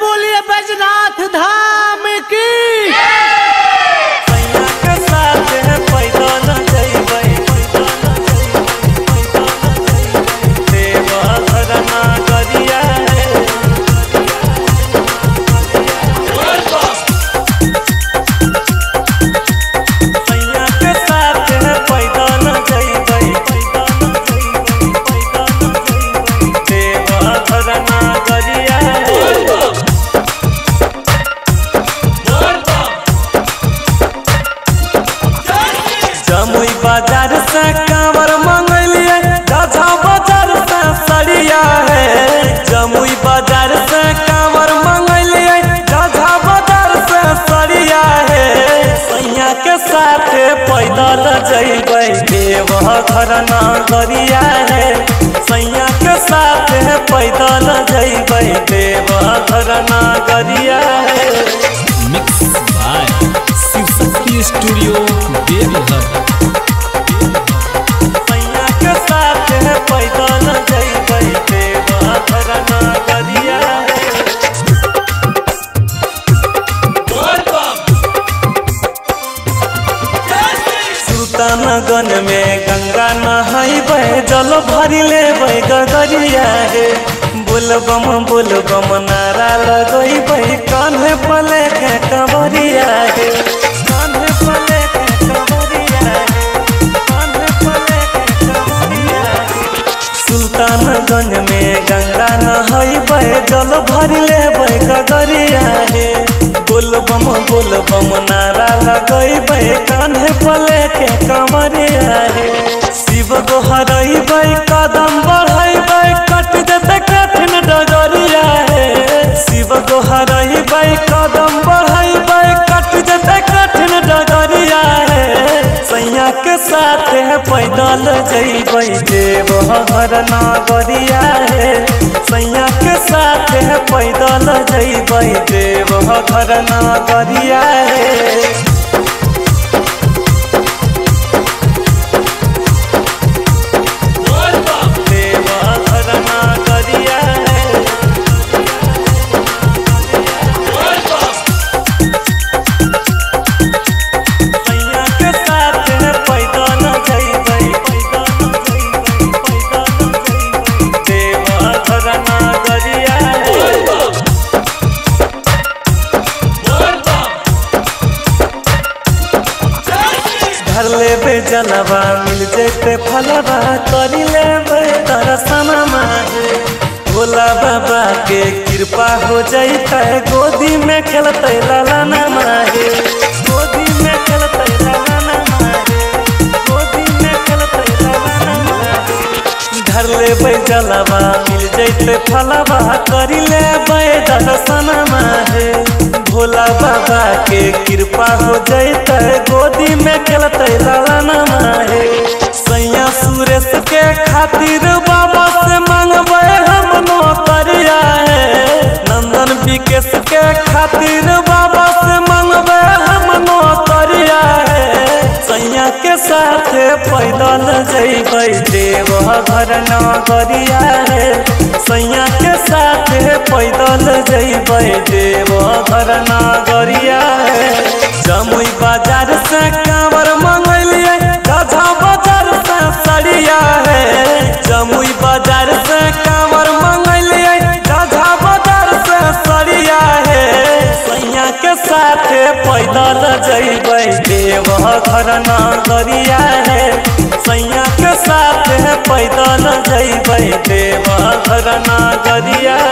बोलिए बैजनाथ धाम की। जमुई बाजार से कांवर मंगलिए, राजा बाजार से सड़िया है। जमुई बाजार से कांवर मंगलिए, राजा बाजार से सड़िया है। सैया के साथ पैदल जइबै देवघर नगरिया है। सैया के साथ पैदल जइबै देवघर नगरिया है। Mix by Shiv Shakti studio Deoghar. सैया के साथ पैदल जइबै देवघर नगरिया है। सुल्तानगंज में गंगा नहाइबै, जल भरी लेबै गगरिया है। बोलबम नारा लगैबै, कान्हे पले के कंवरिया है। कान्हे पले के कंवरिया है, कान्हे पले के कंवरिया है। सुल्तानगंज में गंगा नहाइबै, जल भरी लेबै गगरिया है। बोलबम नारा लगैबै, कान्हे पले के कंवरिया है। शिव गोहरैबै, कदम बढ़ैबै, कट जेतै कठिन डगरिया है। शिव गोहरैबै, कदम बढ़ैबै, कट जेतै कठिन डगरिया है। सैया के साथ पैदल जइबै देवघर नगरिया है। सैया के साथ पैदल जइबै देवघर नगरिया है। धर लेबे जलवा, मिल जेते फलवा, करी लेबे दर्शनमा है। भोला बाबा के कृपा हो जैते, गोदी में खेलते ललनमा है। गोदी में खेलते ललनमा है, गोदी में खेलते ललनमा है। धर लेबे जलवा, मिल जेते फलवा, करी लेबे दर्शनमा है। भोला बाबा के कृपा हो जैते, गोदी में खेलते ललनमा है। सैया सुरेश के खातिर बाबा से मांगबै हम नौकरिया है। नंदन विकेश के खातिर बाबा से मांगबै हम नौकरिया है। सैया के साथ पैदल जइबै देवघर नगरिया है। सैया के साथ पैदल जइबै देवघर नगरिया है। जमुई बाजार से कांवर मंगलिए, राजा बाजार से सड़िया है। जमुई बाजार से कांवर मंगलिए, राजा बाजार से सड़िया है। सैया के साथ पैदल जइबै देवघर नगरिया है। सैया के साथ पैदल जइबै देवघर नगरिया।